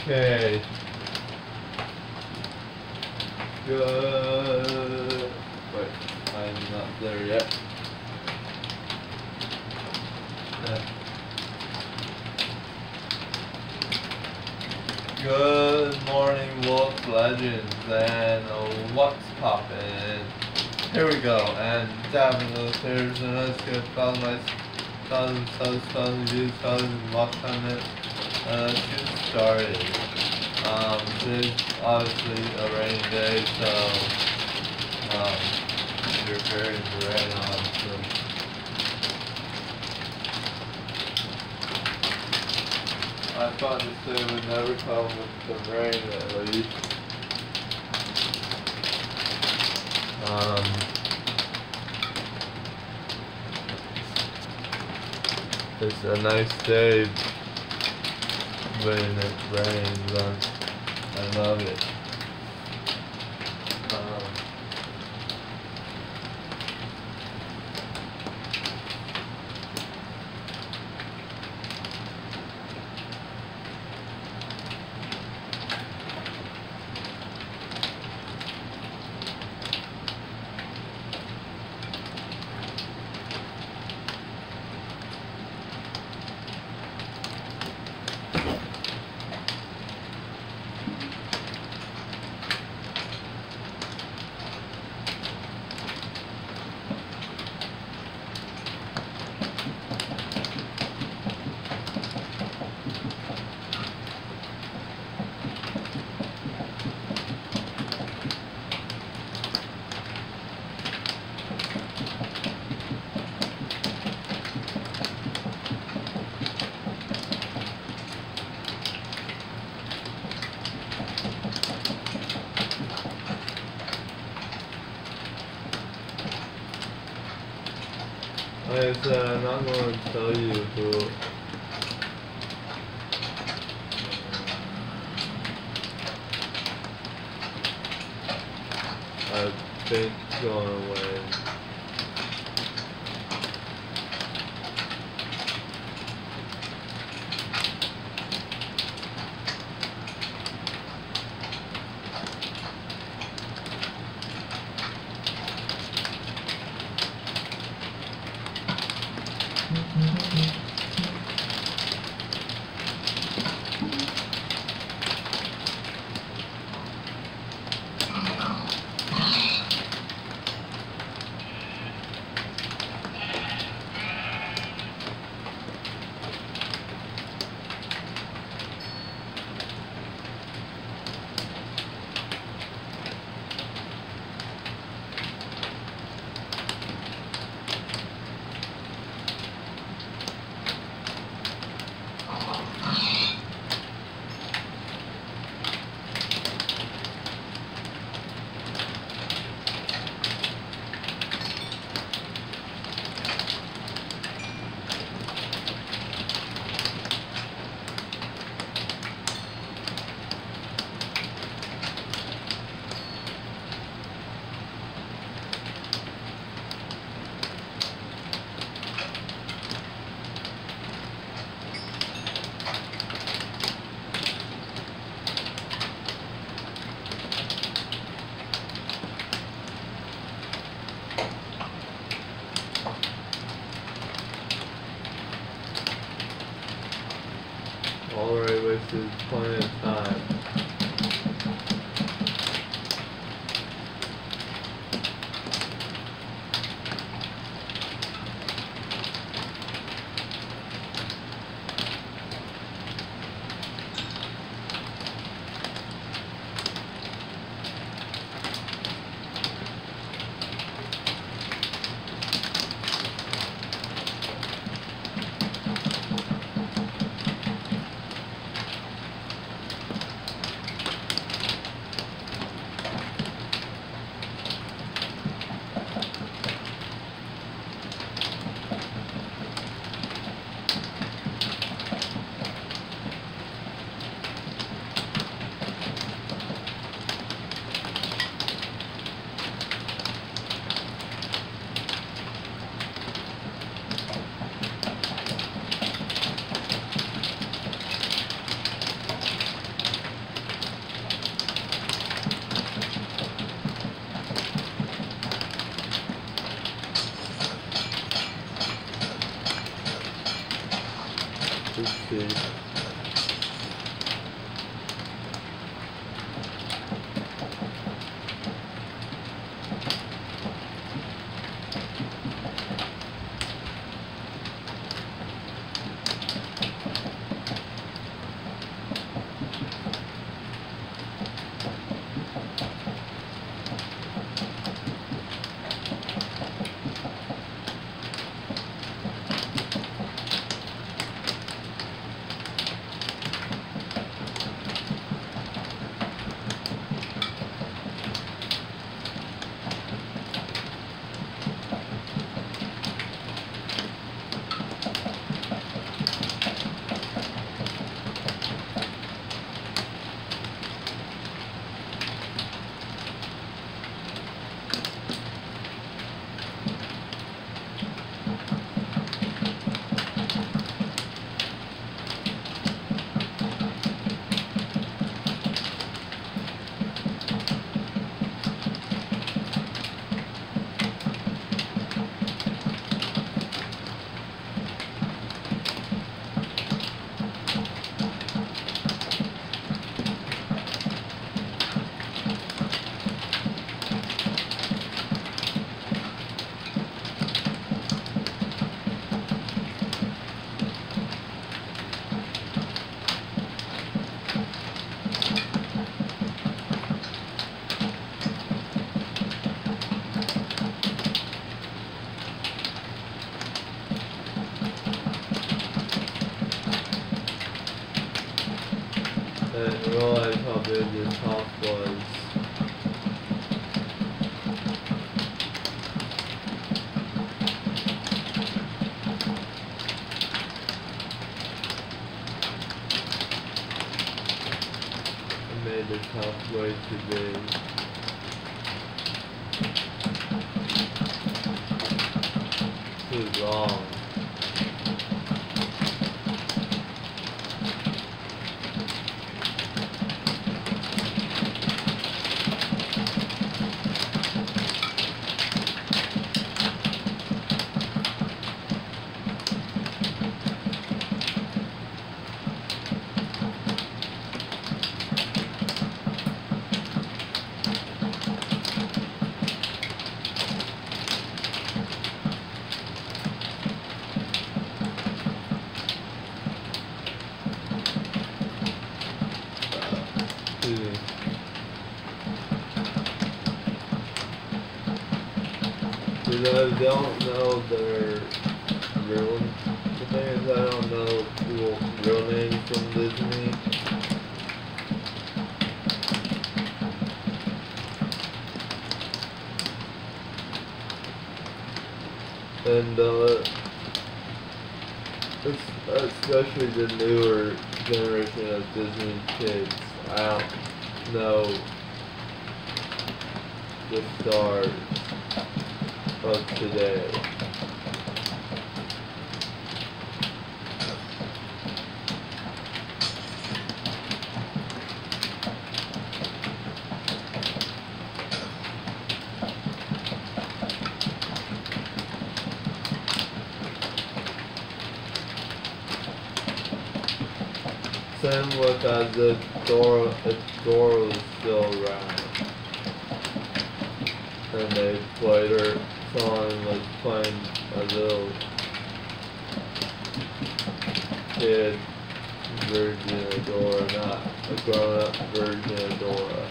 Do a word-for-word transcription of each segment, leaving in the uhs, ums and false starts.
Okay. Good. Wait, I'm not there yet. Uh, Good morning, Wolf Legends, and uh, what's poppin'? Here we go, and dabbing those hairs, and let's get found my thousand subs, thousand views, thousand watch time it. Uh, let's get started. Um, today's obviously a rainy day, so um, you're very rain, obviously. I thought this day would never come with the rain at least. Um, it's a nice day when it rains. Um, I love it. Um, Like I said, I'm not going to tell you who. I think going away. Already wasted plenty of time. and realized how big this house was. I made this house way too big. Too long. Because I don't know their real, the thing is I don't know real, real names from Disney. And uh, it's, especially the newer generation of Disney kids, I don't know the stars of today. Same with as if Dora, if Dora was still around, and they played her song, was playing a little kid version of Dora, not a grown-up version of Dora.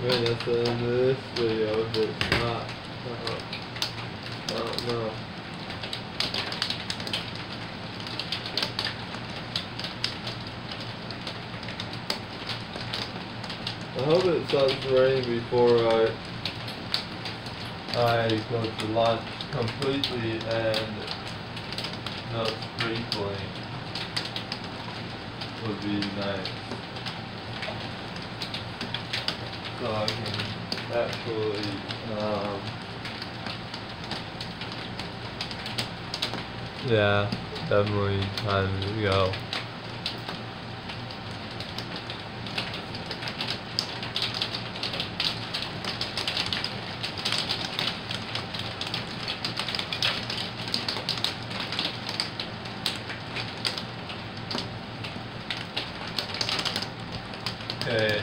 Okay, that's the end of this video. If it's not, uh, I don't know. I hope it stops raining before I I go to lunch completely and no sprinkling would be nice. So I can actually um yeah, definitely time to go. Okay.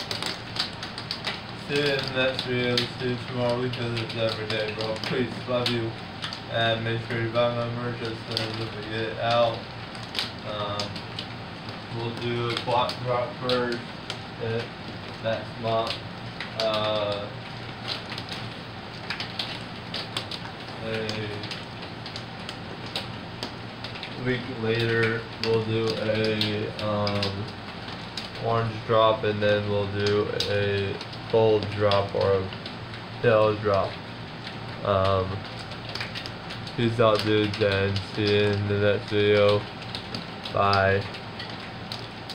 See you in the next video. See you tomorrow because it's every day, bro. Please, love you. And make sure you buy my merch as soon as we get it out. Um, we'll do a block drop first uh, next month. Uh, a week later, we'll do a um, orange drop, and then we'll do a gold drop or a tail drop. Um, peace out, dudes, and see you in the next video. Bye.